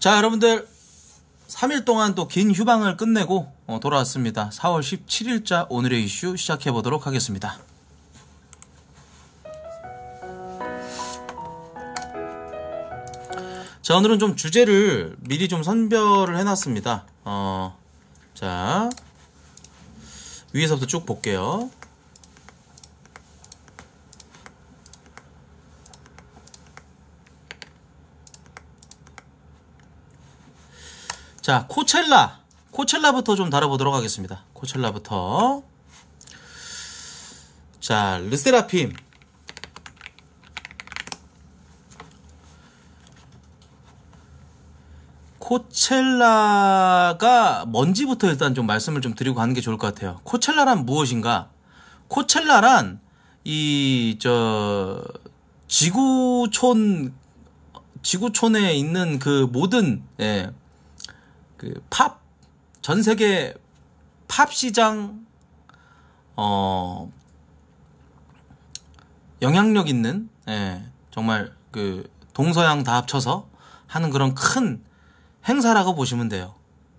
자, 여러분들 3일 동안 또 긴 휴방을 끝내고 돌아왔습니다. 4월 17일자 오늘의 이슈 시작해보도록 하겠습니다. 자, 오늘은 좀 주제를 미리 좀 선별을 해놨습니다. 자, 위에서부터 쭉 볼게요. 자, 코첼라부터 좀 다뤄보도록 하겠습니다. 코첼라부터. 자, 르세라핌. 코첼라가 뭔지부터 일단 좀 말씀을 좀 드리고 가는 게 좋을 것 같아요. 코첼라란 무엇인가? 코첼라란 지구촌에 있는 그 모든 그 전 세계 팝 시장 영향력 있는 정말 그 동서양 다 합쳐서 하는 그런 큰 행사라고 보시면 돼요.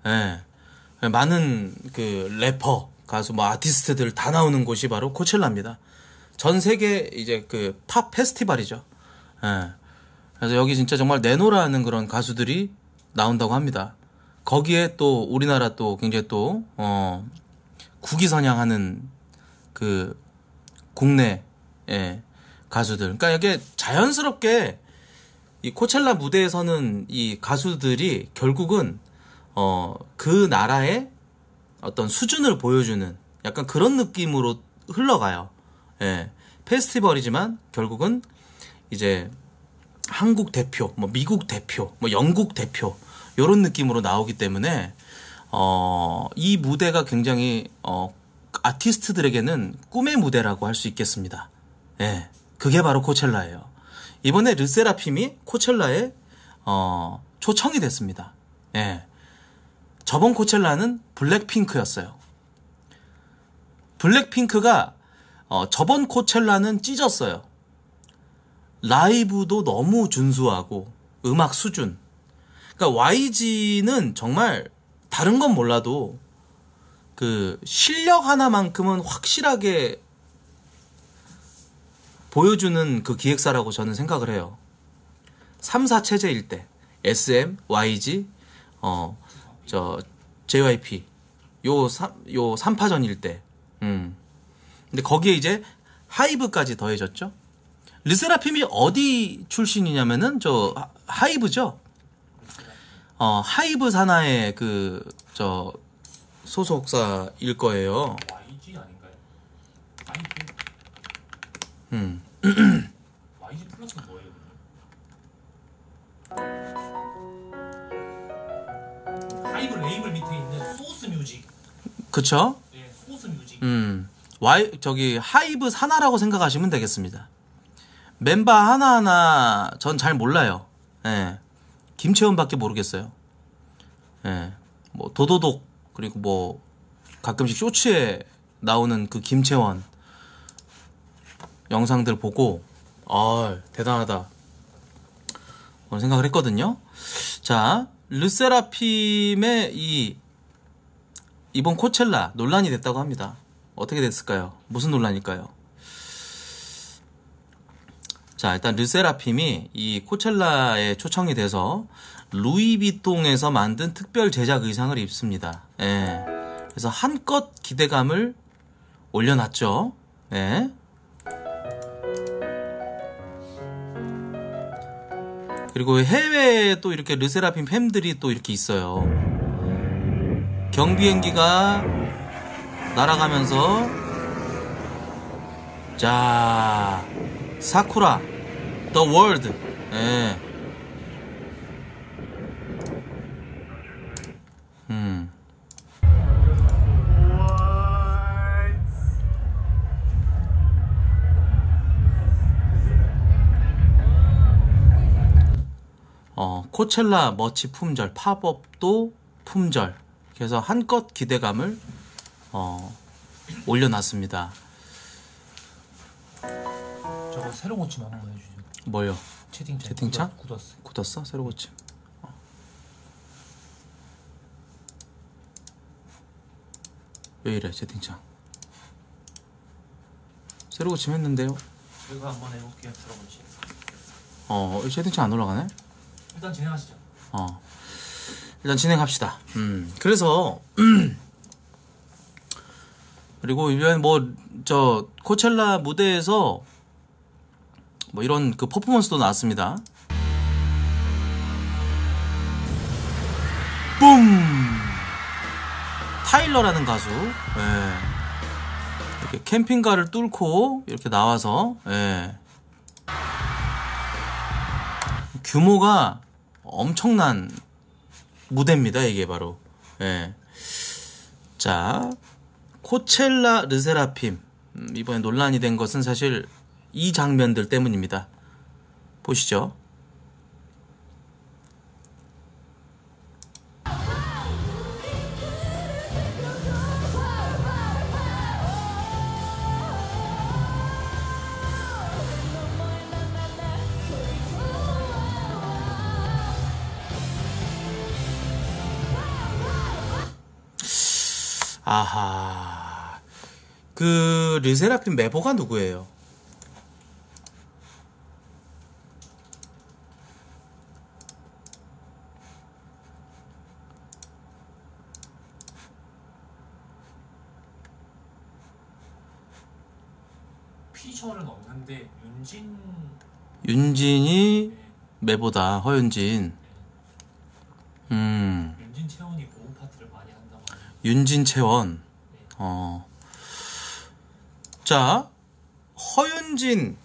많은 그 래퍼, 가수, 뭐 아티스트들 다 나오는 곳이 바로 코첼라입니다. 전 세계 이제 그 팝 페스티벌이죠. 그래서 여기 진짜 정말 내노라는 그런 가수들이 나온다고 합니다. 거기에 또 우리나라 또 굉장히 또 국위선양하는 그 국내 가수들. 그러니까 이게 자연스럽게 이 코첼라 무대에서는 이 가수들이 결국은 그 나라의 어떤 수준을 보여주는 약간 그런 느낌으로 흘러가요. 페스티벌이지만 결국은 이제 한국 대표, 뭐 미국 대표, 뭐 영국 대표 요런 느낌으로 나오기 때문에 이 무대가 굉장히 아티스트들에게는 꿈의 무대라고 할 수 있겠습니다. 그게 바로 코첼라예요. 이번에 르세라핌이 코첼라에 초청이 됐습니다. 저번 코첼라는 블랙핑크였어요. 블랙핑크가 저번 코첼라는 찢었어요. 라이브도 너무 준수하고 음악 수준. 그러니까 YG는 정말 다른 건 몰라도 그 실력 하나만큼은 확실하게 보여주는 그 기획사라고 저는 생각을 해요. 3사 체제일 때 SM, YG, JYP 요 3파전일 때. 근데 거기에 이제 하이브까지 더해졌죠. 르세라핌이 어디 출신이냐면은 하이브죠. 하이브 산하의 소속사일 거예요. YG 아닌가요? YG 플러스는 뭐예요? 하이브 레이블 밑에 있는 소스 뮤직. 그쵸? 네, 소스 뮤직. 하이브 산하라고 생각하시면 되겠습니다. 멤버 하나하나 전 잘 몰라요. 김채원밖에 모르겠어요. 뭐 도도독, 그리고 뭐 가끔씩 쇼츠에 나오는 그 김채원 영상들 보고 대단하다 그런 생각을 했거든요. 자, 르세라핌의 이번 코첼라 논란이 됐다고 합니다. 어떻게 됐을까요? 무슨 논란일까요? 자, 일단 르세라핌이 이 코첼라에 초청이 돼서 루이비통에서 만든 특별 제작 의상을 입습니다. 그래서 한껏 기대감을 올려놨죠. 그리고 해외에 또 이렇게 르세라핌 팬들이 또 이렇게 있어요. 경비행기가 날아가면서 자, 사쿠라 The World. 코첼라 머치 품절, 팝업도 품절. 그래서 한껏 기대감을 올려놨습니다. 저거 새로 고침 한번 해주죠. 뭐요? 채팅창. 채팅창? 굳었어. 굳었어? 새로 고침. 왜 이래 채팅창. 새로 고침했는데요. 제가 한번 해볼게요. 들어보시. 채팅창 안 올라가네. 일단 진행하시죠. 일단 진행합시다. 그래서 그리고 이번에 저 코첼라 무대에서 뭐 이런 그 퍼포먼스도 나왔습니다. 뿜! 타일러라는 가수. 예. 이렇게 캠핑카를 뚫고 이렇게 나와서, 예. 규모가 엄청난 무대입니다. 이게 바로. 예. 자, 코첼라 르세라핌. 이번에 논란이 된 것은 사실 이 장면들 때문입니다. 보시죠. 아하. 그 르세라핌 메보가 누구예요? 피처는 없는데 윤진이 메보다. 허윤진. 윤진 채원이 고음 파트를 많이 한다고 하네요. 윤진 채원. 자, 허윤진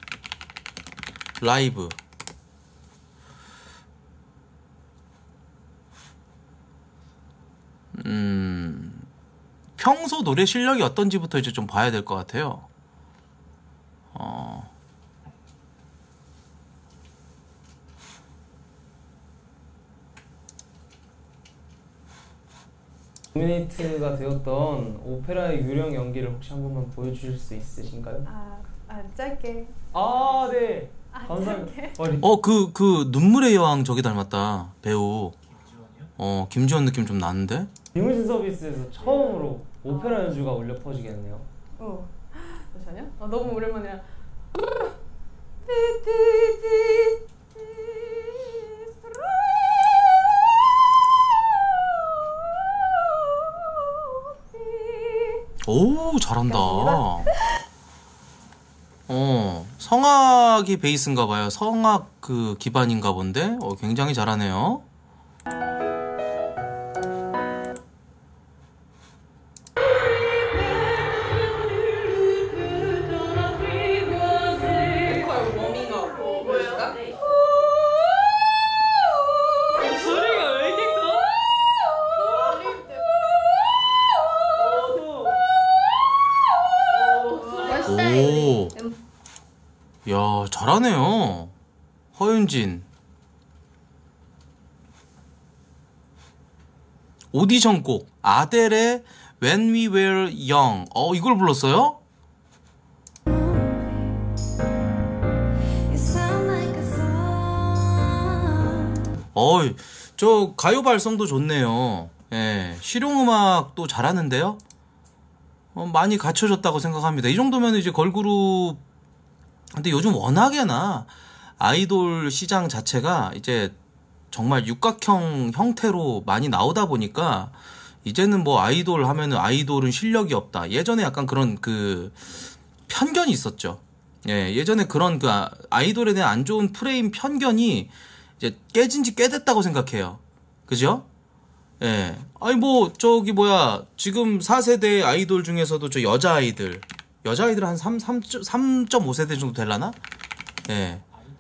라이브. 평소 노래 실력이 어떤지부터 이제 좀 봐야 될 것 같아요. 노미네이트가 되었던 오페라의 유령 연기를 혹시 한 번만 보여주실 수 있으신가요? 짧게. 네. 감사합니다. 그 눈물의 여왕 저기 닮았다. 배우. 김지원이요? 김지원 느낌 좀 나는데? 리무진 서비스에서 처음으로 오페라 연주가 울려 퍼지겠네요. 잠시만요. 너무 오랜만이라. 오, 잘한다. 성악이 베이스인가 봐요. 성악 그 기반인가 본데. 굉장히 잘하네요. 오, 야, 잘하네요. 허윤진. 오디션 곡 아델의 When We Were Young. 이걸 불렀어요? 저 가요 발성도 좋네요. 예, 실용음악도 잘하는데요. 많이 갖춰졌다고 생각합니다. 이 정도면 이제 걸그룹. 근데 요즘 워낙에나 아이돌 시장 자체가 이제 정말 육각형 형태로 많이 나오다 보니까 이제는 뭐 아이돌 하면은 아이돌은 실력이 없다. 예전에 약간 그런 그 편견이 있었죠. 예, 예전에 그런 그 아이돌에 대한 안 좋은 프레임 편견이 이제 깨진 지 꽤 됐다고 생각해요. 그죠? 예. 아니 뭐 저기 뭐야 지금 4세대 아이돌 중에서도 저 여자아이들 한 3.5세대 정도 되려나? 예.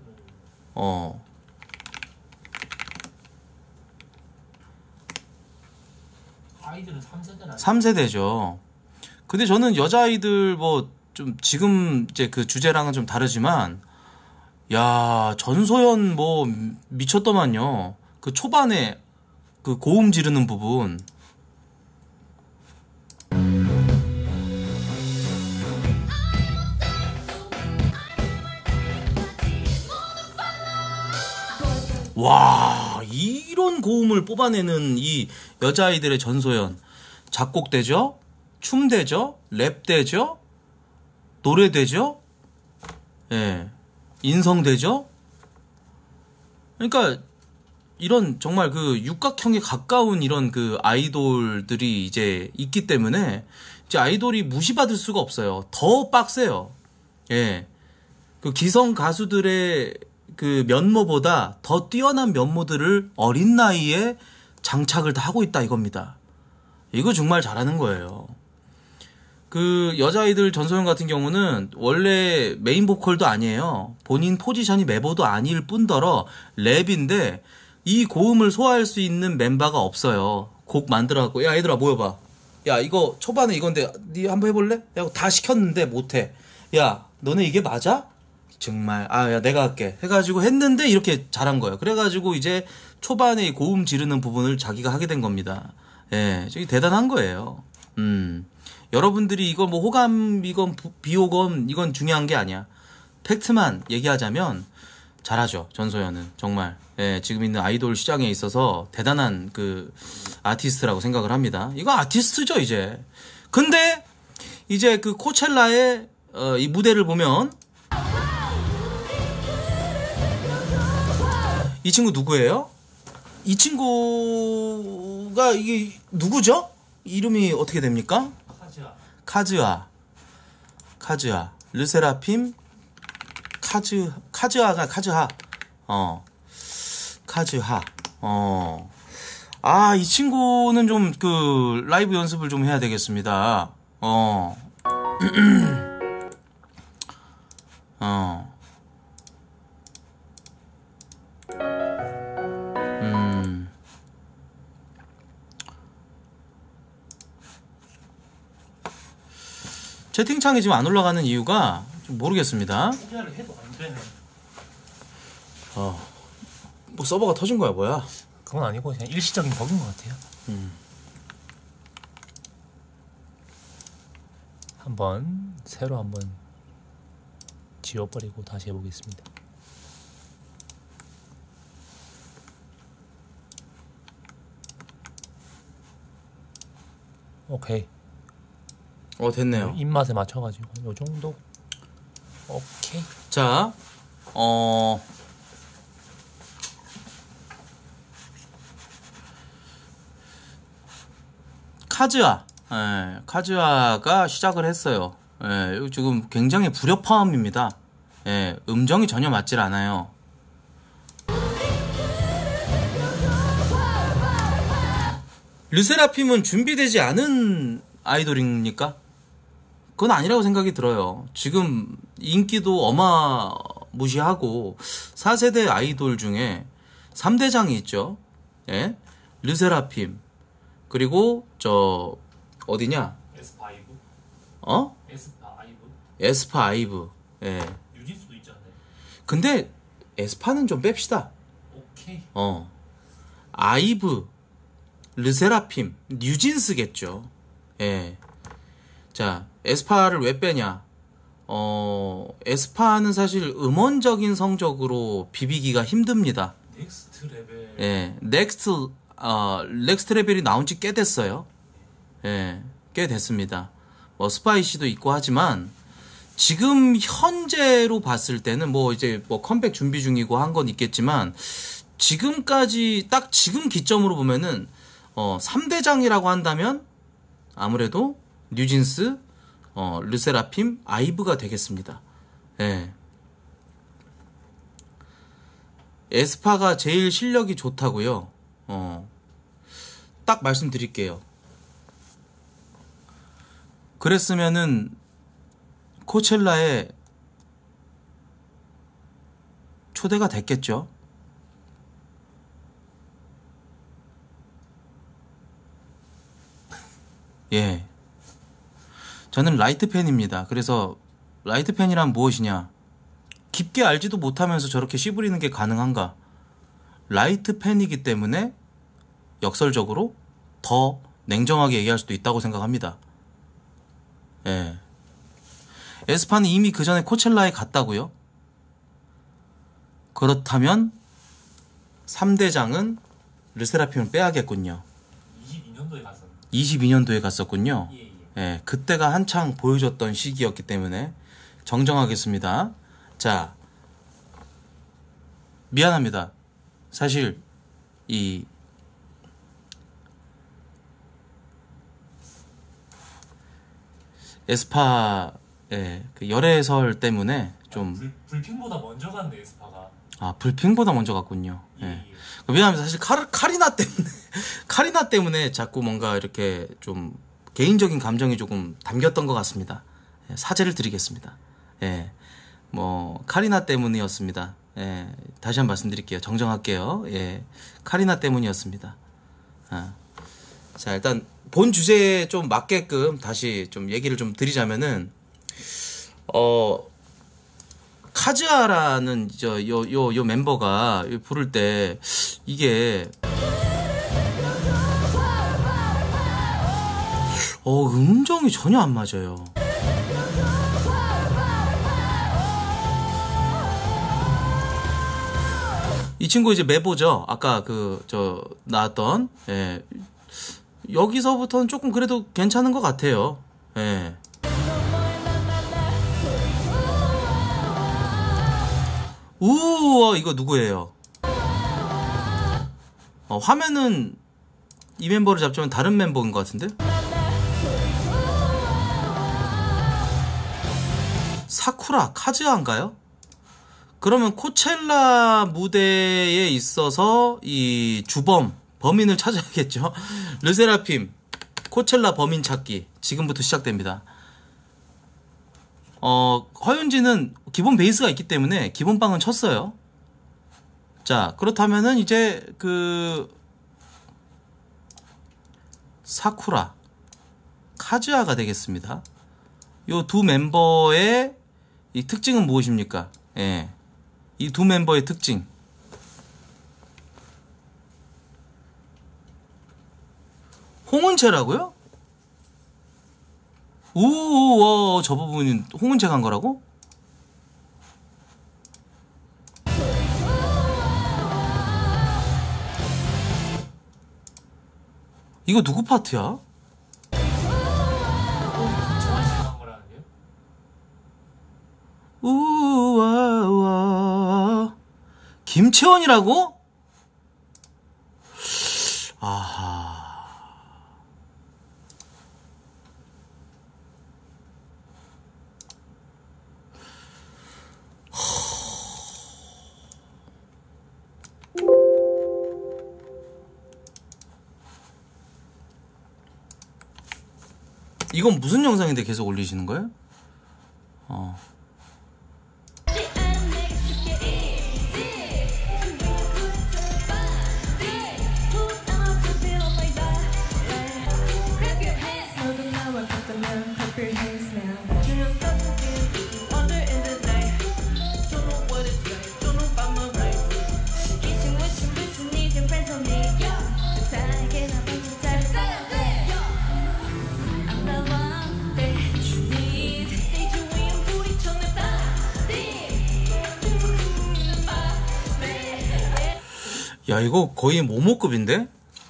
아이들은 3세대라. 3세대죠. 근데 저는 여자아이들 뭐 좀 지금 이제 그 주제랑은 좀 다르지만 야, 전소연 뭐 미쳤더만요. 그 초반에 그 고음 지르는 부분. 와, 이런 고음을 뽑아내는 이 여자아이들의 전소연. 작곡되죠? 춤 되죠, 랩 되죠, 노래 되죠, 예, 인성 되죠. 그러니까 이런 정말 그 육각형에 가까운 이런 그 아이돌들이 이제 있기 때문에 이제 아이돌이 무시받을 수가 없어요. 더 빡세요. 예. 그 기성 가수들의 그 면모보다 더 뛰어난 면모들을 어린 나이에 장착을 다 하고 있다 이겁니다. 이거 정말 잘하는 거예요. 그 여자아이들 전소연 같은 경우는 원래 메인 보컬도 아니에요. 본인 포지션이 메보도 아닐 뿐더러 랩인데 이 고음을 소화할 수 있는 멤버가 없어요. 곡 만들어갖고 야 얘들아 모여봐. 야 이거 초반에 이건데 니 한번 해볼래? 야 다 시켰는데 못해. 야 너네 이게 맞아? 정말 야 내가 할게 해가지고 했는데 이렇게 잘한 거예요. 그래가지고 이제 초반에 고음 지르는 부분을 자기가 하게 된 겁니다. 예, 저기 대단한 거예요. 여러분들이 이거 뭐 호감 이건 비호감 이건 중요한 게 아니야. 팩트만 얘기하자면 잘하죠. 전소연은 정말 예, 지금 있는 아이돌 시장에 있어서 대단한 그 아티스트라고 생각을 합니다. 이거 아티스트죠 이제. 근데 이제 그 코첼라의 이 무대를 보면 이 친구 누구예요? 이 친구가 이게 누구죠? 이름이 어떻게 됩니까? 카즈하 르세라핌 카즈하가 카즈하 이 친구는 좀 그 라이브 연습을 좀 해야 되겠습니다. 채팅창에 지금 안 올라가는 이유가 좀 모르겠습니다. 소개를 해도 안 되는. 뭐 서버가 터진 거야 뭐야? 그건 아니고 그냥 일시적인 버그인 것 같아요. 새로 한번 지워버리고 다시 해보겠습니다. 오케이. 됐네요. 입맛에 맞춰가지고 요 정도. 오케이. 자, 카즈하가 시작을 했어요. 예, 지금 굉장히 불협화음입니다. 예, 음정이 전혀 맞질 않아요. 르세라핌은 준비되지 않은 아이돌입니까? 그건 아니라고 생각이 들어요. 지금 인기도 어마무시하고 4세대 아이돌 중에 3대장이 있죠. 예? 르세라핌 그리고 저 어디냐? 에스파 아이브. 예. 뉴진스도 있지 않나요? 근데 에스파는 좀 뺍시다. 오케이. 아이브, 르세라핌, 뉴진스겠죠. 예. 자, 에스파를 왜 빼냐? 에스파는 사실 음원적인 성적으로 비비기가 힘듭니다. 넥스트 레벨. 예. 넥스트 레벨이 나온 지 꽤 됐어요. 예. 꽤 됐습니다. 뭐 스파이시도 있고 하지만 지금 현재로 봤을 때는 뭐 이제 뭐 컴백 준비 중이고 한 건 있겠지만 지금까지 딱 지금 기점으로 보면은 3대장이라고 한다면 아무래도 뉴진스, 르세라핌, 아이브가 되겠습니다. 예. 에스파가 제일 실력이 좋다고요. 딱 말씀드릴게요. 그랬으면은 코첼라에 초대가 됐겠죠. 예. 저는 라이트 팬입니다. 그래서 라이트 팬이란 무엇이냐? 깊게 알지도 못하면서 저렇게 씨부리는 게 가능한가? 라이트 팬이기 때문에 역설적으로 더 냉정하게 얘기할 수도 있다고 생각합니다. 예. 에스파는 이미 그 전에 코첼라에 갔다고요? 그렇다면 3대장은 르세라핌을 빼야겠군요. 22년도에 갔었는데. 22년도에 갔었군요. 예. 예, 그때가 한창 보여줬던 시기였기 때문에 정정하겠습니다. 자, 미안합니다. 사실 이 에스파의 그 열애설 때문에 좀 불핑보다 먼저 갔네 에스파가. 아, 불핑보다 먼저 갔군요. 예. 예. 왜냐하면 사실 카리나 때문에 카리나 때문에 자꾸 뭔가 이렇게 좀 개인적인 감정이 조금 담겼던 것 같습니다. 예, 사죄를 드리겠습니다. 예, 뭐 카리나 때문이었습니다. 예, 다시 한 번 말씀드릴게요. 정정할게요. 예, 카리나 때문이었습니다. 아. 자, 일단 본 주제에 좀 맞게끔 다시 좀 얘기를 좀 드리자면은 카즈아라는 요 멤버가 부를 때 이게 음정이 전혀 안 맞아요. 이 친구 이제 메보죠. 아까 나왔던, 예. 여기서부터는 조금 그래도 괜찮은 것 같아요. 예. 우와, 이거 누구예요? 화면은 이 멤버를 잡자면 다른 멤버인 것 같은데? 사쿠라, 카즈아인가요? 그러면 코첼라 무대에 있어서 이 범인을 찾아야겠죠. 르세라핌 코첼라 범인 찾기 지금부터 시작됩니다. 허윤지는 기본 베이스가 있기 때문에 기본 빵은 쳤어요. 자, 그렇다면은 이제 사쿠라 카즈아가 되겠습니다. 요 두 멤버의 이 특징은 무엇입니까? 예. 이 두 멤버의 특징. 홍은채라고요? 우와, 저 부분이 홍은채가 한 거라고? 이거 누구 파트야? 우와, 김채원이라고? 아하. 이건 무슨 영상인데 계속 올리시는 거예요? 야, 이거 거의 모모급인데?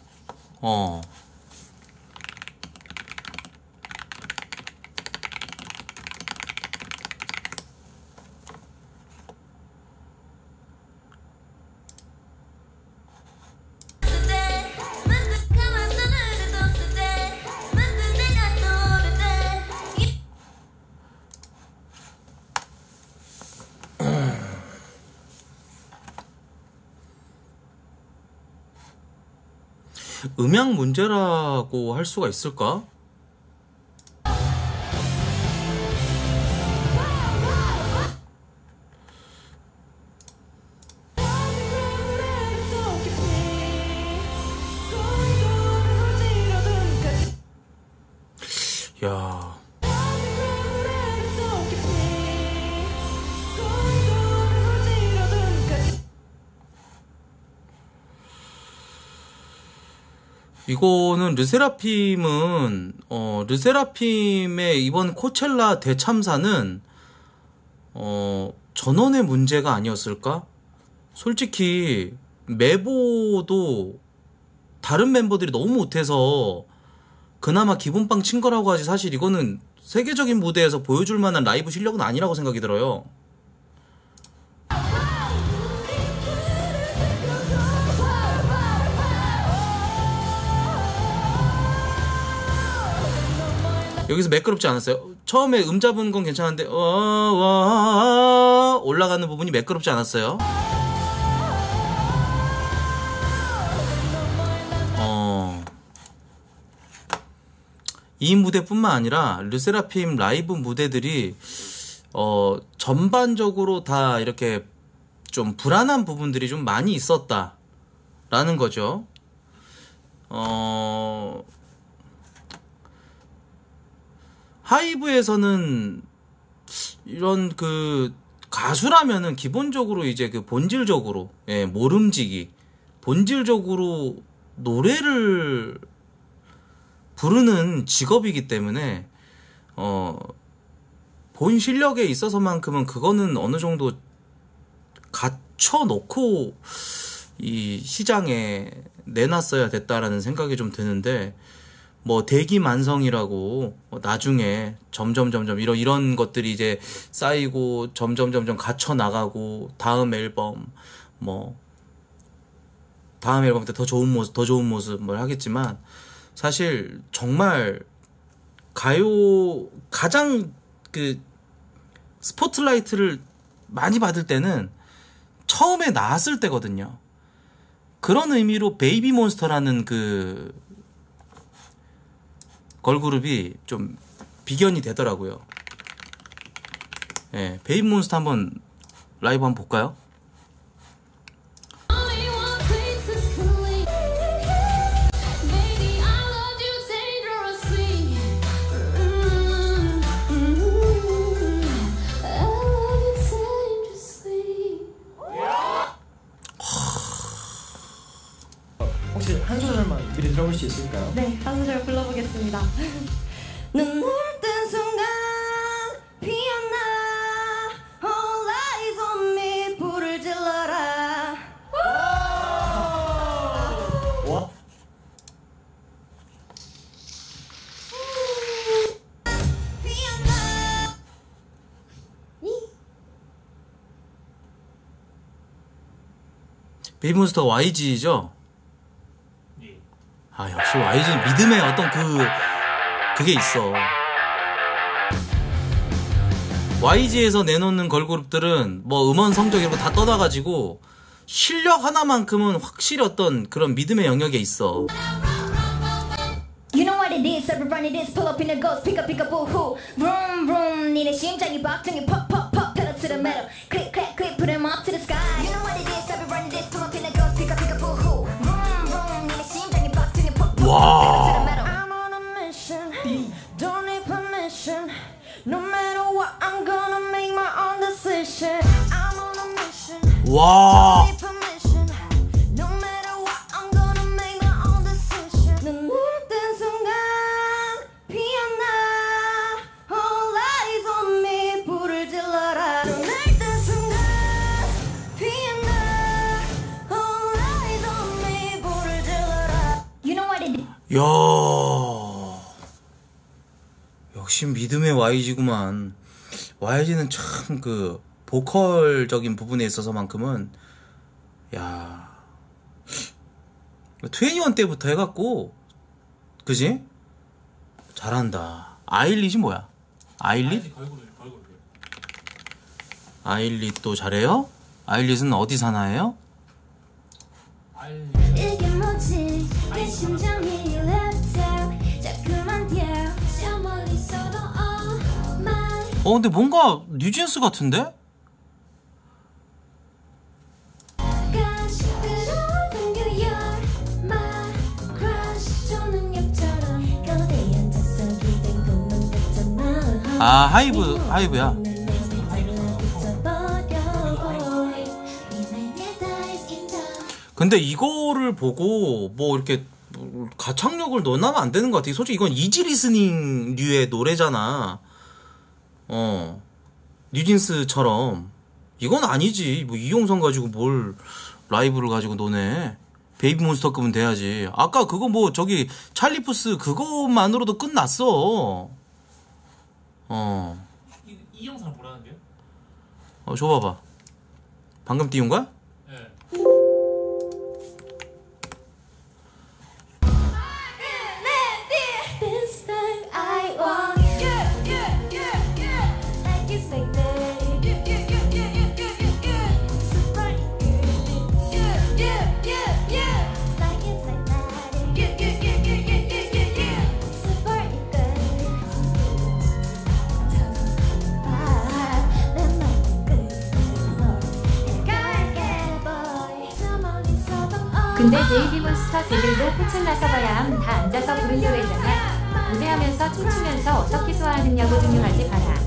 음향 문제라고 할 수가 있을까? 야. 이거는 르세라핌은 르세라핌의 이번 코첼라 대참사는 전원의 문제가 아니었을까? 솔직히 메보도 다른 멤버들이 너무 못해서 그나마 기본빵 친 거라고 하지 사실 이거는 세계적인 무대에서 보여줄 만한 라이브 실력은 아니라고 생각이 들어요. 여기서 매끄럽지 않았어요. 처음에 잡은 건 괜찮은데 올라가는 부분이 매끄럽지 않았어요. 이 무대뿐만 아니라 르세라핌 라이브 무대들이 전반적으로 다 이렇게 좀 불안한 부분들이 좀 많이 있었다라는 거죠. 하이브에서는 이런 그 가수라면은 기본적으로 이제 그 본질적으로 모름지기 본질적으로 노래를 부르는 직업이기 때문에 본 실력에 있어서만큼은 그거는 어느 정도 갖춰놓고 이 시장에 내놨어야 됐다라는 생각이 좀 드는데 뭐 대기만성이라고 나중에 점점 이런 것들이 이제 쌓이고 점점 갖춰 나가고 다음 앨범 때 더 좋은 모습 뭘 하겠지만 사실 정말 가요 가장 그 스포트라이트를 많이 받을 때는 처음에 나왔을 때거든요. 그런 의미로 베이비몬스터라는 그 걸그룹이 좀 비견이 되더라고요. 예, 베이비몬스터 한번 라이브 한번 볼까요? 혹시 한 소절만 미리 들어볼 수 있을까요? 네, 한 소절 불러보겠습니다. 눈을 뜬 순간 피어나 All eyes on me 불을 질러라. 와. 피어나 베이비몬스터 YG죠? 아 역시 YG 믿음의 어떤 그게 있어. YG에서 내놓는 걸그룹들은 뭐 음원 성적 이런 거 다 떠나가지고 실력 하나만큼은 확실히 어떤 그런 믿음의 영역에 있어. You know what it is, everybody it is, pull up in the ghost, pick up, boo hoo, vroom vroom, 니네 심장이 박동이 pop pop pop, pedal to the metal, click clack click, put 'em up to the sky. You know what it is, everybody it is, pull up in the ghost, pick up, boo hoo, vroom vroom, 니네 심장이 박동이 pop pop pop, pedal to the metal. I'm on a mission, don't need permission, no matter what, I'm gonna make my own decision. I'm on a mission, 와. don't need permission, no matter what, I'm gonna make my own decision. 눈을 뜬 순간 피어나 All eyes on me 불을 질러라. 눈을 뜬 순간 피어나 All eyes on me 불을 질러라. You know what it is? 야 역시 믿음의 YG구만. YG는 참 그 보컬적인 부분에 있어서만큼은 야 21 때부터 해갖고 그지? 잘한다. 아일릿이 뭐야? 아일릿? 걸그룹. 아일릿도 잘해요? 아일릿은 어디 사나예요? 이게 뭐지? 내 심장이 left out 자꾸만 뛰어 저 멀리 있어도 oh my. 근데 뭔가 뉴진스 같은데? Gosh, 들어오던 you you're my crush 초능력처럼 곁에 앉아서 기댄 것만 같잖아. 아 하이브야. 근데 이거를 보고 뭐 이렇게 가창력을 넣어나면 안 되는 것 같아. 솔직히 이건 이지 리스닝류의 노래잖아. 뉴진스처럼 이건 아니지. 뭐 이용성 가지고 뭘 라이브를 가지고 노네. 베이비몬스터급은 돼야지. 아까 그거 뭐 저기 찰리푸스 그거만으로도 끝났어. 이 영상 뭐라는데요? 줘봐봐. 방금 띄운 거야? 네. This time I want you, like it's like that. Super like it's like 근데 베이비몬스터 걔들도 코첼라서 봐야함. 다 앉아서 부른 노래잖아. 무대하면서 춤추면서 어떻게 소화하느냐고 증명하지 봐라.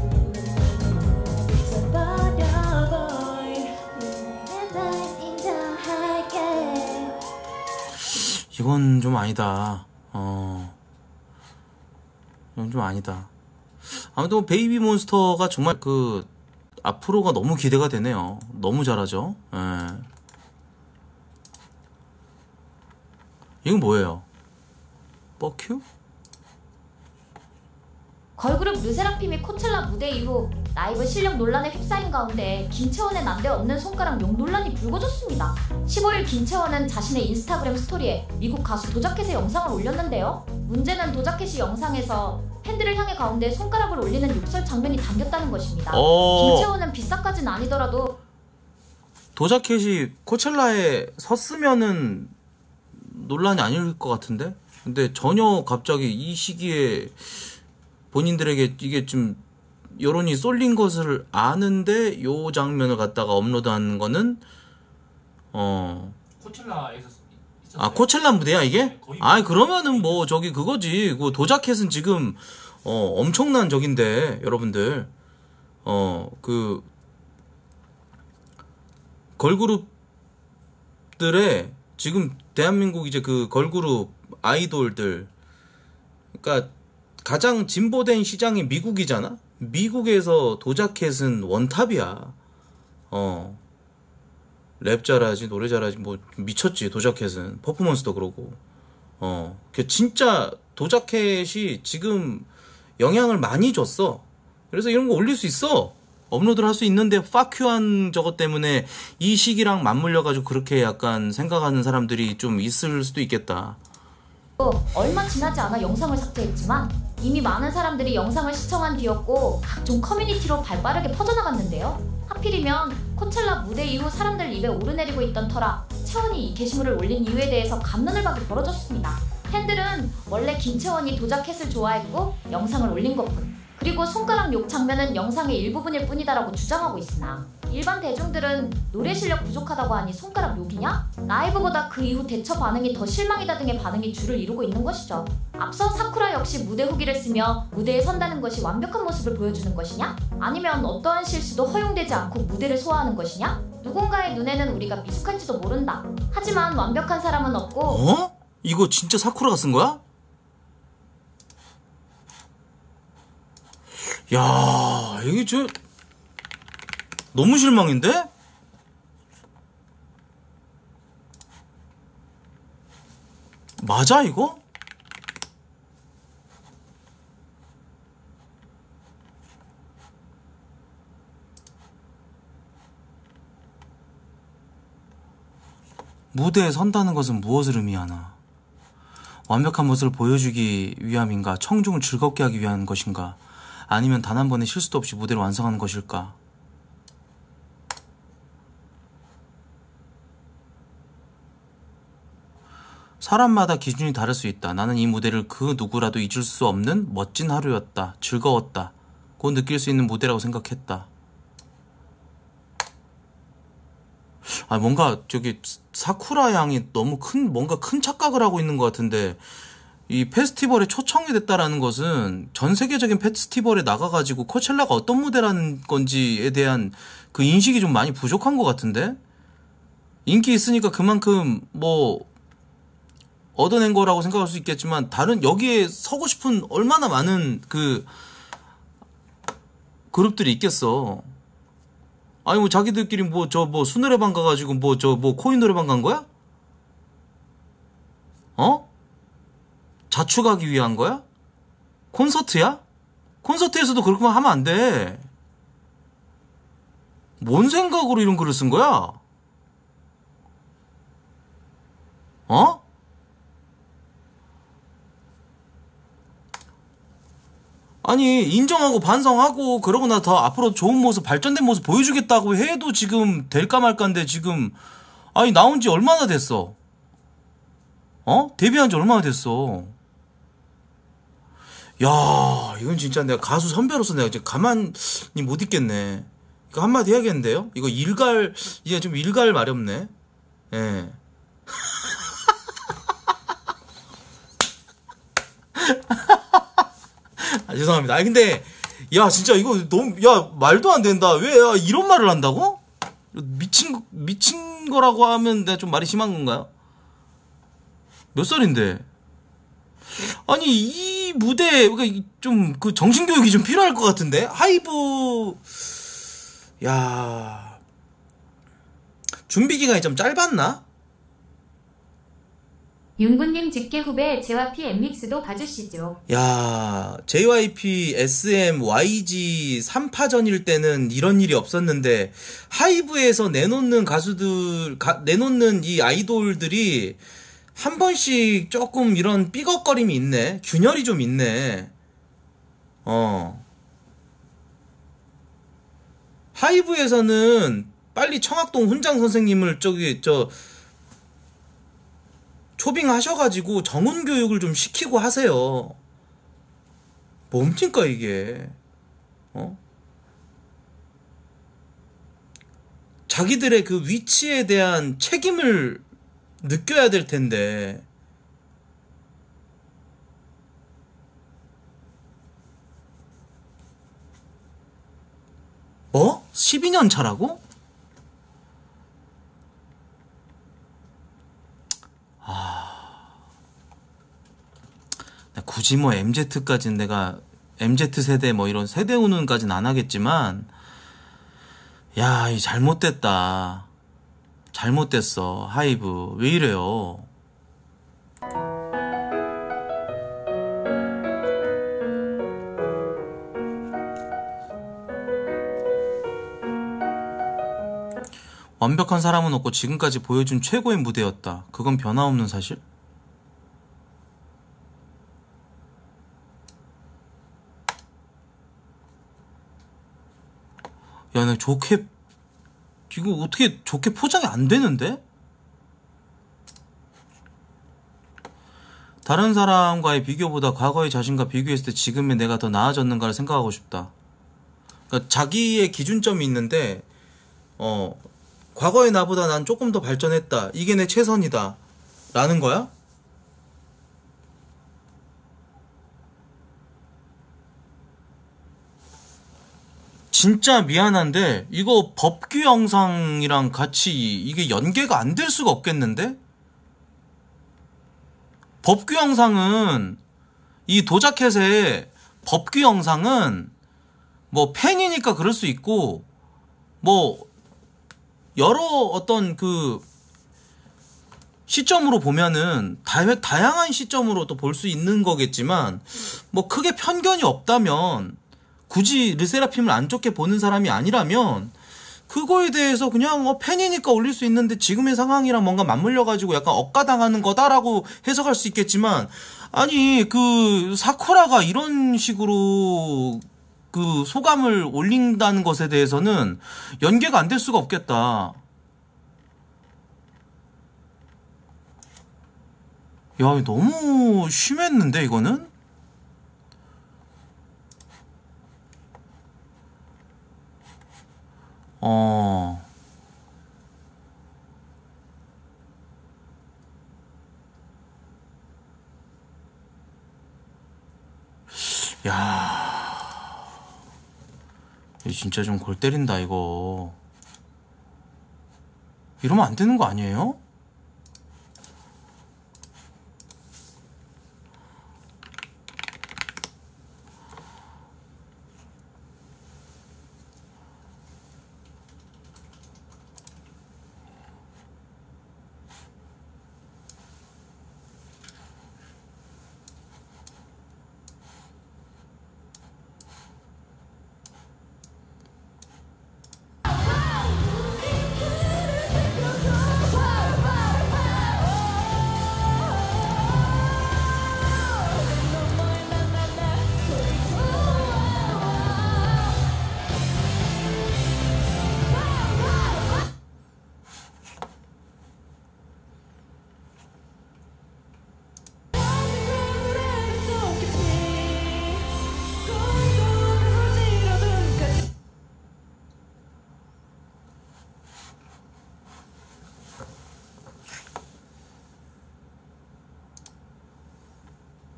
이건 좀 아니다. 이건 좀 아니다. 아무튼 베이비몬스터가 정말 그 앞으로가 너무 기대가 되네요. 너무 잘하죠. 예. 이건 뭐예요? 뻑큐? 걸그룹 르세라핌이 코첼라 무대 이후 라이브 실력 논란에 휩싸인 가운데 김채원의 난데없는 손가락 욕 논란이 불거졌습니다. 15일 김채원은 자신의 인스타그램 스토리에 미국 가수 도자켓의 영상을 올렸는데요. 문제는 도자켓이 영상에서 팬들을 향해 가운데 손가락을 올리는 욕설 장면이 담겼다는 것입니다. 김채원은 비싸까진 아니더라도 도자켓이 코첼라에 섰으면은 논란이 아닐 것 같은데? 근데 전혀 갑자기 이 시기에 본인들에게 이게 좀 여론이 쏠린 것을 아는데 요 장면을 갖다가 업로드한 거는 코첼라에서 아 코첼라 무대야 이게? 네, 거의 아 그러면은 뭐 저기 그거지. 그 도자켓은 지금 엄청난 적인데 여러분들 그 걸그룹들의 지금 대한민국 이제 그 걸그룹 아이돌들 그러니까 가장 진보된 시장이 미국이잖아. 미국에서 도자켓은 원탑이야. 랩 잘하지 노래 잘하지 뭐 미쳤지. 도자켓은 퍼포먼스도 그러고 그 진짜 도자켓이 지금 영향을 많이 줬어. 그래서 이런 거 올릴 수 있어. 업로드를 할 수 있는데 파큐한 저것 때문에 이 시기랑 맞물려 가지고 그렇게 약간 생각하는 사람들이 좀 있을 수도 있겠다. 얼마 지나지 않아 영상을 삭제했지만 이미 많은 사람들이 영상을 시청한 뒤였고 각종 커뮤니티로 발빠르게 퍼져나갔는데요. 하필이면 코첼라 무대 이후 사람들 입에 오르내리고 있던 터라 채원이 이 게시물을 올린 이유에 대해서 갑론을박이 벌어졌습니다. 팬들은 원래 김채원이 도자켓을 좋아했고 영상을 올린 것뿐, 그리고 손가락 욕 장면은 영상의 일부분일 뿐이다라고 주장하고 있으나 일반 대중들은 노래 실력 부족하다고 하니 손가락 욕이냐? 라이브보다 그 이후 대처 반응이 더 실망이다 등의 반응이 주를 이루고 있는 것이죠. 앞서 사쿠라 역시 무대 후기를 쓰며 무대에 선다는 것이 완벽한 모습을 보여주는 것이냐? 아니면 어떠한 실수도 허용되지 않고 무대를 소화하는 것이냐? 누군가의 눈에는 우리가 미숙할지도 모른다. 하지만 완벽한 사람은 없고 이거 진짜 사쿠라가 쓴 거야? 야, 이게 너무 실망인데? 맞아 이거? 무대에 선다는 것은 무엇을 의미하나? 완벽한 모습을 보여주기 위함인가? 청중을 즐겁게 하기 위한 것인가? 아니면 단 한 번의 실수도 없이 무대를 완성하는 것일까? 사람마다 기준이 다를 수 있다. 나는 이 무대를 그 누구라도 잊을 수 없는 멋진 하루였다. 즐거웠다. 곧 느낄 수 있는 무대라고 생각했다. 아 뭔가 저기 사쿠라 양이 너무 뭔가 큰 착각을 하고 있는 것 같은데, 이 페스티벌에 초청이 됐다라는 것은 전 세계적인 페스티벌에 나가가지고 코첼라가 어떤 무대라는 건지에 대한 그 인식이 좀 많이 부족한 것 같은데? 인기 있으니까 그만큼 뭐 얻어낸 거라고 생각할 수 있겠지만 다른 여기에 서고 싶은 얼마나 많은 그 그룹들이 있겠어. 아니 뭐 자기들끼리 뭐 저 뭐 수노래방 가가지고 뭐 저 뭐 코인 노래방 간 거야? 어? 자축하기 위한 거야? 콘서트야? 콘서트에서도 그렇게 하면 안 돼. 뭔 생각으로 이런 글을 쓴 거야? 어? 아니 인정하고 반성하고 그러고 나 더 앞으로 좋은 모습 발전된 모습 보여주겠다고 해도 지금 될까 말까인데 지금 아니 나온 지 얼마나 됐어? 어? 데뷔한 지 얼마나 됐어? 야 이건 진짜 내가 가수 선배로서 내가 이제 가만히 못 있겠네. 이거 한마디 해야겠는데요? 이거 일갈 이제 좀 일갈 마렵네. 예. 아, 죄송합니다. 아 근데 야 진짜 이거 너무 야 말도 안 된다. 왜 야, 이런 말을 한다고? 미친 거라고 하면 내가 좀 말이 심한 건가요? 몇 살인데? 아니 이 무대 그러니까 좀 그 정신 교육이 좀 필요할 것 같은데 하이브 야 준비 기간이 좀 짧았나? 윤구님 직계 후배 JYP 엠믹스도 봐주시죠. 야, JYP, SM, YG 3파전일 때는 이런 일이 없었는데 하이브에서 내놓는 가수들, 내놓는 이 아이돌들이 한 번씩 조금 이런 삐걱거림이 있네. 균열이 좀 있네. 하이브에서는 빨리 청학동 훈장 선생님을 초빙하셔가지고 정훈 교육을 좀 시키고 하세요. 뭡니까 이게? 자기들의 그 위치에 대한 책임을 느껴야 될 텐데. 뭐? 12년 차라고? 굳이 뭐 MZ까지는 내가 MZ세대 뭐 이런 세대 운운까지는 안 하겠지만 야, 이 잘못됐다. 잘못됐어. 하이브 왜 이래요? 완벽한 사람은 없고 지금까지 보여준 최고의 무대였다. 그건 변함없는 사실? 야, 나 좋게 이거 어떻게 좋게 포장이 안 되는데? 다른 사람과의 비교보다 과거의 자신과 비교했을 때 지금의 내가 더 나아졌는가를 생각하고 싶다. 그러니까 자기의 기준점이 있는데 과거의 나보다 난 조금 더 발전했다. 이게 내 최선이다. 라는 거야? 진짜 미안한데 이거 법규 영상이랑 같이 이게 연계가 안 될 수가 없겠는데? 법규 영상은 이 도자켓의 법규 영상은 뭐 팬이니까 그럴 수 있고 뭐 여러 어떤 그 시점으로 보면은 다양한 시점으로 또 볼 수 있는 거겠지만 뭐 크게 편견이 없다면 굳이 르세라핌을 안 좋게 보는 사람이 아니라면 그거에 대해서 그냥 팬이니까 올릴 수 있는데 지금의 상황이랑 뭔가 맞물려가지고 약간 억까당하는 거다라고 해석할 수 있겠지만 아니 그 사쿠라가 이런 식으로 그 소감을 올린다는 것에 대해서는 연계가 안 될 수가 없겠다. 야, 너무 심했는데 이거는? 야, 이거 진짜 좀 골 때린다 이거. 이러면 안 되는 거 아니에요?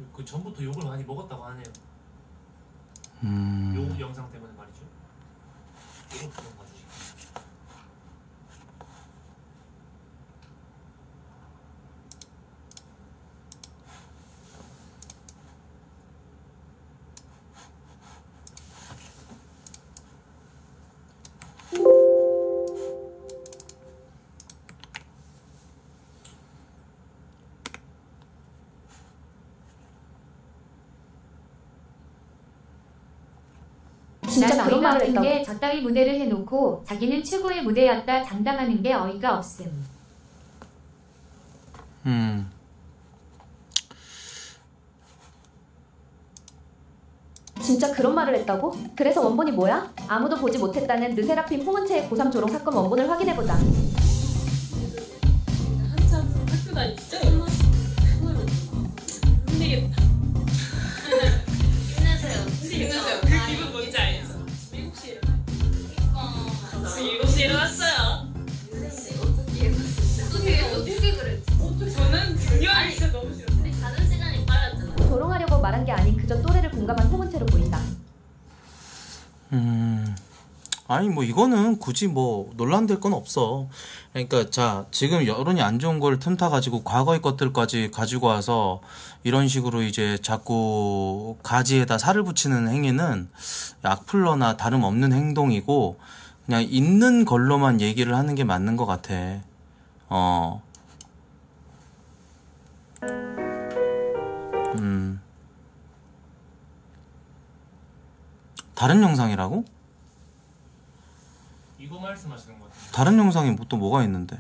그 전부터 욕을 많이 먹었다고 하네요. 요 영상 때문에 말이죠. 이거 한번 봐주시죠. 난 어이가 없는 게 저따위 무대를 해놓고 자기는 최고의 무대였다 장담하는 게 어이가 없음. 진짜 그런 말을 했다고? 그래서 원본이 뭐야? 아무도 보지 못했다는 르세라핌 홍은채의 고3 졸업 사건 원본을 확인해보자. 한참 학교 다닐 때 힘내겠다. 힘내세요. 그 기분 뭔지 알죠? 7시에 일어나. 7시에 일어났어요. 어떻게 그랬지? 저는 중요하게 진짜 너무 싫었어요. 자는 시간이 빨랐잖아. 조롱하려고 말한 게 아닌 그저 또래를 공감한 홍은채로 보인다. 아니 뭐 이거는 굳이 뭐 논란될 건 없어. 그러니까 자 지금 여론이 안 좋은 걸 틈타 가지고 과거의 것들까지 가지고 와서 이런 식으로 이제 자꾸 가지에다 살을 붙이는 행위는 악플러나 다름없는 행동이고 그냥 있는 걸로만 얘기를 하는 게 맞는 것 같아. 다른 영상이라고? 이거 말씀하시는 것 같아요. 다른 영상이 또 뭐가 있는데?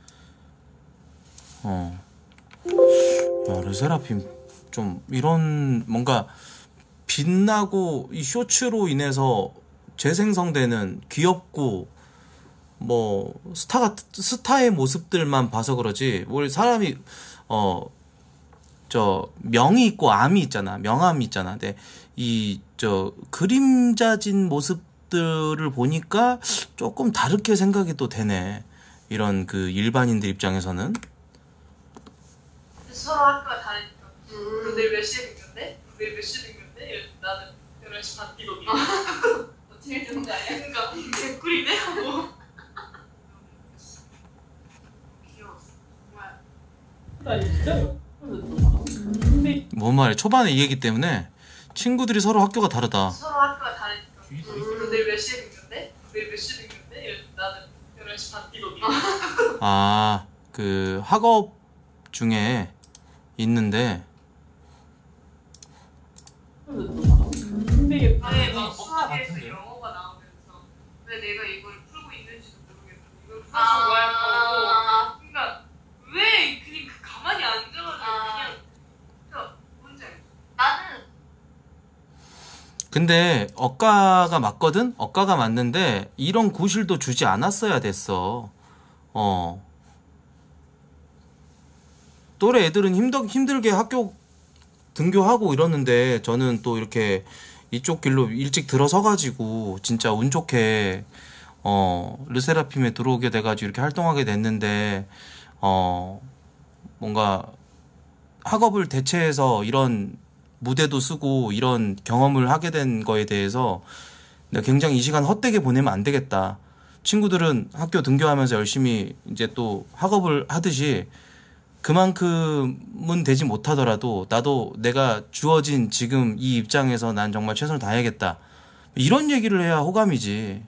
야, 르세라핌 좀 이런 뭔가 빛나고 이 쇼츠로 인해서 재생성되는 귀엽고 뭐 스타의 모습들만 봐서 그러지. 우리 사람이 저 명이 있고 암이 있잖아. 명암이 있잖아. 근데 이 저 그림자진 모습들을 보니까 조금 다르게 생각이 또 되네. 이런 그 일반인들 입장에서는. 서로 학교가 다르니까. 그럼 내일 몇 시에 등교인데? 내일 몇 시에 등교인데? 나는 11시 반 뛰거든요. 제일 좋은 거 아니야? 그러니까 개꿀이네 하고. 귀여웠어. 정말. 나 진짜 뭔 말이야. 초반에 이 얘기 때문에 친구들이 서로 학교가 다르다. 서로 학교가 다르니까. 그럼 내일 몇 시에 등교인데? 내일 몇 시에 등교인데? 나는 11시 반 뛰거든요. 아, 그 학업 중에 있는데 왜 막 수학에서 영어가 나오면서 왜 내가 이걸 풀고 있는지도 모르겠고 이걸 풀어서 뭐 할 거고 그러니까 왜 그냥 가만히 앉아가지고 그냥 뭔지 알지? 나는 근데 억가가 맞거든? 억가가 맞는데 이런 구실도 주지 않았어야 됐어. 또래 애들은 힘들게 학교 등교하고 이러는데 저는 또 이렇게 이쪽 길로 일찍 들어서가지고 진짜 운 좋게 르세라핌에 들어오게 돼가지고 이렇게 활동하게 됐는데 뭔가 학업을 대체해서 이런 무대도 쓰고 이런 경험을 하게 된 거에 대해서 내가 굉장히 이 시간 헛되게 보내면 안 되겠다. 친구들은 학교 등교하면서 열심히 이제 또 학업을 하듯이 그만큼은 되지 못하더라도 나도 내가 주어진 지금 이 입장에서 난 정말 최선을 다해야겠다. 이런 얘기를 해야 호감이지.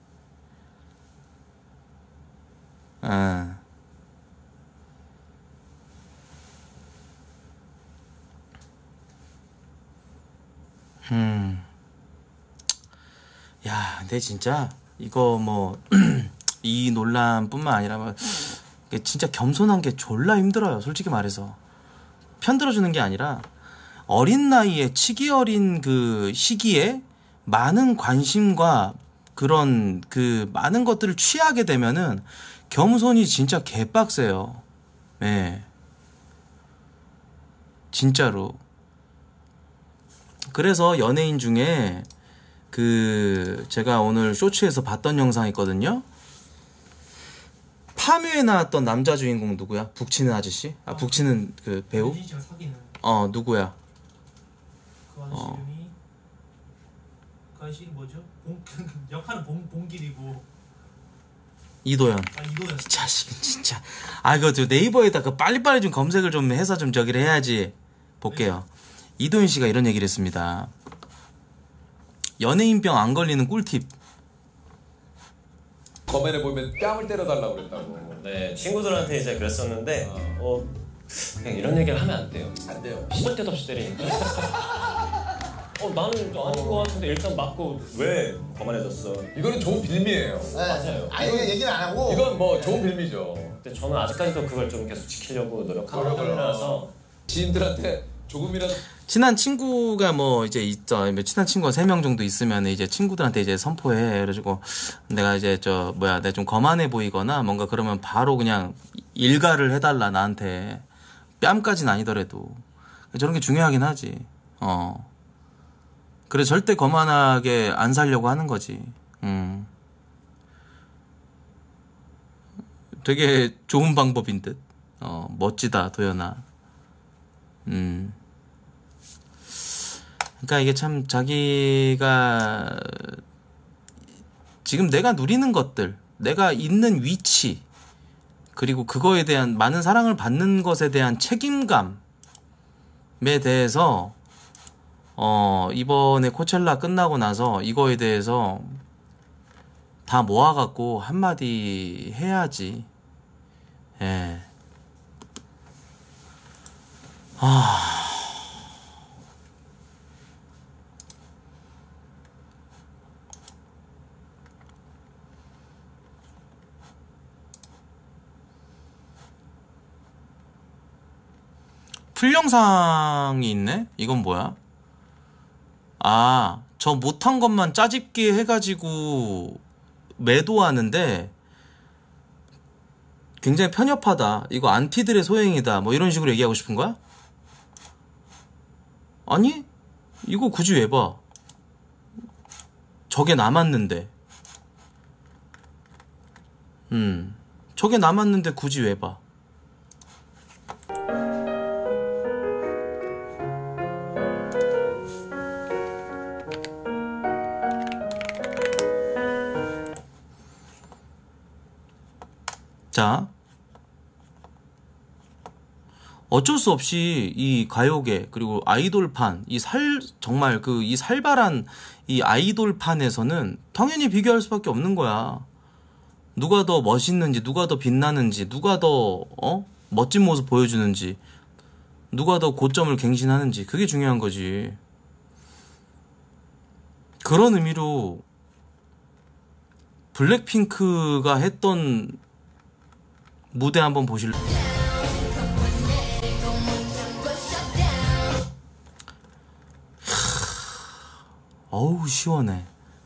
야, 근데 진짜 이거 뭐 이 논란뿐만 아니라 뭐 진짜 겸손한 게 졸라 힘들어요. 솔직히 말해서 편들어주는 게 아니라 어린 나이에 치기 어린 그 시기에 많은 관심과 그런 그 많은 것들을 취하게 되면은 겸손이 진짜 개빡세요. 네, 진짜로. 그래서 연예인 중에 그 제가 오늘 쇼츠에서 봤던 영상이 있거든요. 파묘에 나왔던 남자 주인공 누구야? 북치는 아저씨? 북치는 그 배우? 누구야? 그 아저씨 이름이 그 아저씨 이름 뭐죠? 역할은 봉길이고 이도현. 이도현. 이 자식은 진짜. 아 이거 저 네이버에다 그 빨리빨리 좀 검색을 좀 해서 좀 저기를 해야지. 볼게요. 이도현 씨가 이런 얘기를 했습니다. 연예인병 안 걸리는 꿀팁. 거맨에 보면 뺨을 때려달라고 그랬다고. 네, 친구들한테 이제 그랬었는데 그냥 이런 얘기를 하면 안 돼요. 안 돼요. 시도 때도 없이 때리니까. 나는 아닌 것 같은데 일단 맞고 왜 거만해졌어? 이거는 좋은 빌미예요. 네, 맞아요. 아예 얘기는 안 하고. 이건 뭐 좋은 빌미죠. 근데 저는 아직까지도 그걸 좀 계속 지키려고 노력하는 편이라서 지인들한테 조금이라도 친한 친구가 뭐 이제 있죠. 친한 친구가 3명 정도 있으면 이제 친구들한테 이제 선포해. 그래가지고 내가 이제 내가 좀 거만해 보이거나 뭔가 그러면 바로 그냥 일가를 해달라 나한테. 뺨까지는 아니더라도. 저런 게 중요하긴 하지. 그래 절대 거만하게 안 살려고 하는 거지. 되게 좋은 방법인 듯. 멋지다 도연아. 그러니까 이게 참 자기가 지금 내가 누리는 것들, 내가 있는 위치, 그리고 그거에 대한 많은 사랑을 받는 것에 대한 책임감에 대해서 이번에 코첼라 끝나고 나서 이거에 대해서 다 모아갖고 한마디 해야지. 예. 풀영상이 있네? 이건 뭐야? 아, 저 못한 것만 짜집기 해가지고 매도하는데 굉장히 편협하다. 이거 안티들의 소행이다. 뭐 이런 식으로 얘기하고 싶은 거야? 아니? 이거 굳이 왜 봐? 저게 남았는데. 저게 남았는데 굳이 왜 봐? 자, 어쩔 수 없이 이 가요계 그리고 아이돌판 정말 이 살벌한 이 아이돌판에서는 당연히 비교할 수밖에 없는 거야. 누가 더 멋있는지, 누가 더 빛나는지, 누가 더 멋진 모습 보여주는지, 누가 더 고점을 갱신하는지, 그게 중요한 거지. 그런 의미로 블랙핑크가 했던 무대 한번 보실래? 어우 시원해.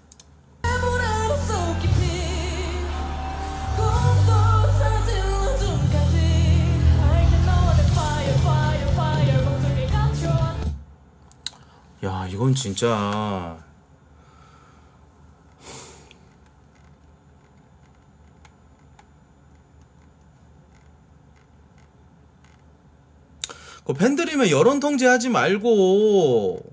야 이건 진짜 그 팬들이면 여론 통제하지 말고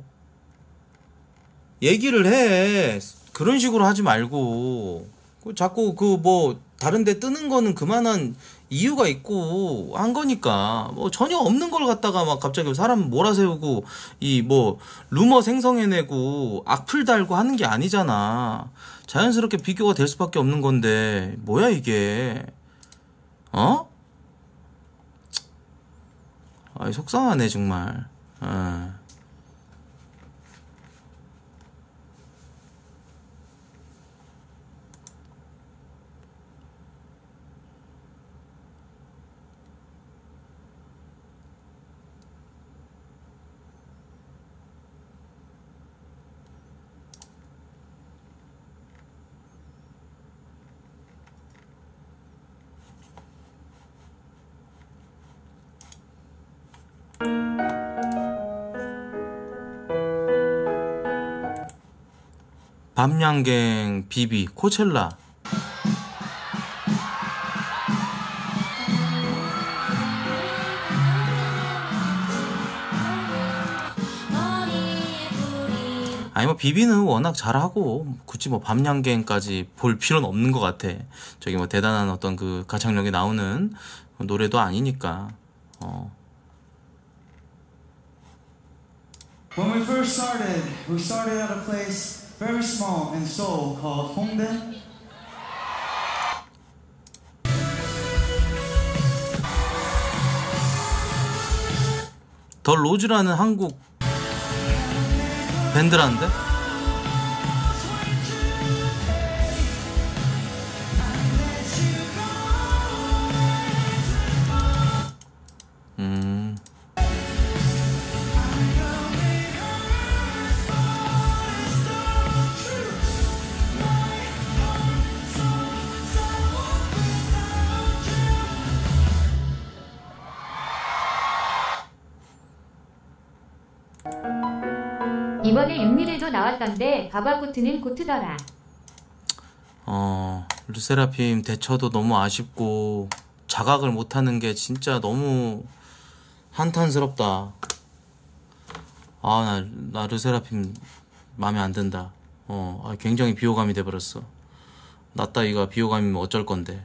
얘기를 해. 그런 식으로 하지 말고 자꾸 다른 데 뜨는 거는 그만한 이유가 있고 한 거니까 뭐 전혀 없는 걸 갖다가 막 갑자기 사람 몰아세우고 루머 생성해내고 악플 달고 하는 게 아니잖아. 자연스럽게 비교가 될 수밖에 없는 건데 뭐야 이게. 아이 속상하네 정말. 밤양갱 비비 코첼라. 아니 뭐 비비는 워낙 잘하고 굳이 뭐 밤양갱까지 볼 필요는 없는 것 같아. 저기 뭐 대단한 어떤 그 가창력이 나오는 노래도 아니니까. When we first started at a place very small in Seoul called Hongdae. 더 로즈라는 한국 밴드라는데? 이번에 윤미래도 나왔던데 바바코트는 고트더라. 르세라핌 대처도 너무 아쉽고 자각을 못하는 게 진짜 너무 한탄스럽다. 나 르세라핌 마음에 안 든다. 굉장히 비호감이 돼버렸어. 나 따위가 비호감이면 어쩔 건데.